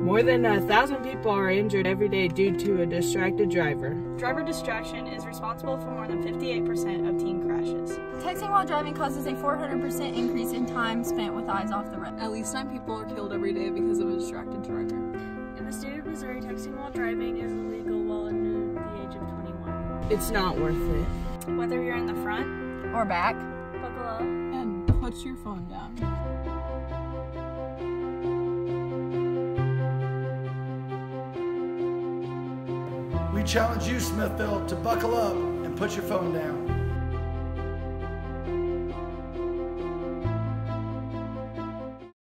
More than 1,000 people are injured every day due to a distracted driver. Driver distraction is responsible for more than 58% of teen crashes. Texting while driving causes a 400% increase in time spent with eyes off the road. At least 9 people are killed every day because of a distracted driver. In the state of Missouri, texting while driving is illegal while under the age of 21. It's not worth it. Whether you're in the front Or back. buckle up, And put your phone down. We challenge you, Smithville, to buckle up and put your phone down.